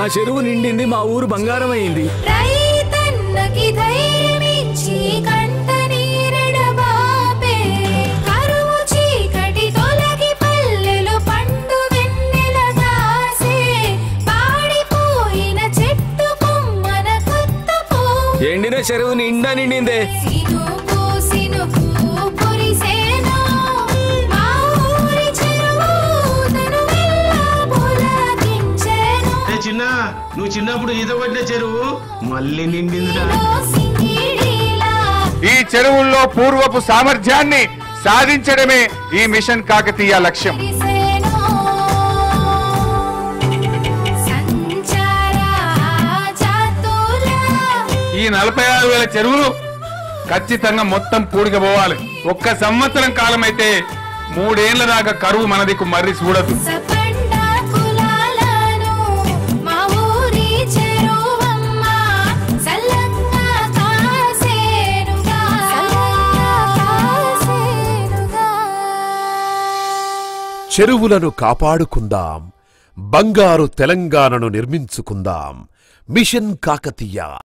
చెరువు నిండింది, మా ఊరు బంగారం అయింది. రైతన్నకి ధైర్యమిచ్చి కంట నీరెడబాపే కరువు చీకటి తొలగి పల్లెలు పండు వెన్నెల దాసే పాడిపోయిన చెట్టు కొమ్మన కొత్త పూ ఎండిన చెరువు నిండా నిండిందే. నువ్వు చిన్నప్పుడు ఈత కొట్టిన చెరువు మళ్ళీ నిండిందిరా. ఈ చెరువుల్లో పూర్వపు సామర్థ్యాన్ని సాధించడమే ఈ మిషన్ కాకతీయ లక్ష్యం. ఈ 46,000 చెరువులు ఖచ్చితంగా మొత్తం పూడికపోవాలి. ఒక్క సంవత్సరం కాలం అయితే 3 ఏళ్ల దాకా కరువు మన దిక్కు మర్రి చూడదు. చెరువులను కాపాడుకుందాం, బంగారు తెలంగాణను నిర్మించుకుందాం. మిషన్ కాకతీయ.